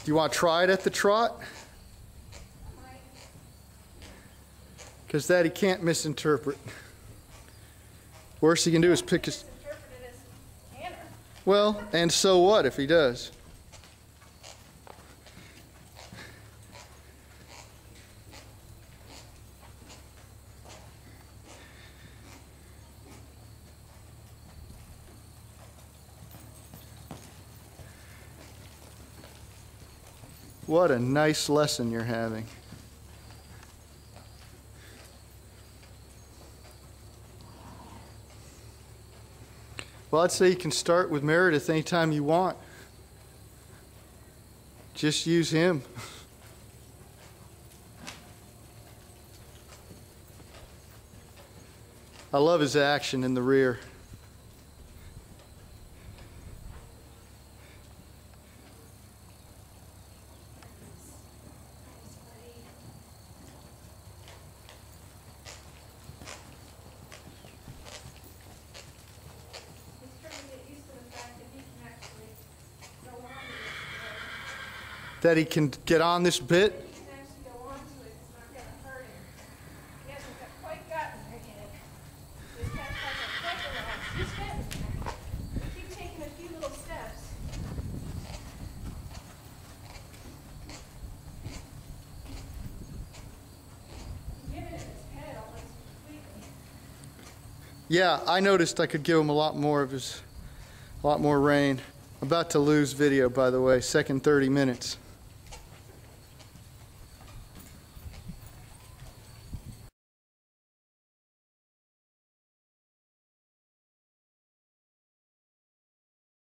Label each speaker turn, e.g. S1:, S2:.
S1: Do you want to try it at the trot? Because that he can't misinterpret. Worst he can do is pick his... Well, and so what if he does? What a nice lesson you're having. Well, I'd say you can start with Meredith anytime you want. Just use him. I love his action in the rear. That he can get on this bit?
S2: He can actually go on to it. It's not going to hurt him. He hasn't quite gotten there yet. This catch hasn't quite relaxed. He's getting there. Keep taking a few little steps. Give it in his head almost completely.
S1: Yeah, I noticed I could give him a lot more rein. I'm about to lose video, by the way, second 30 minutes.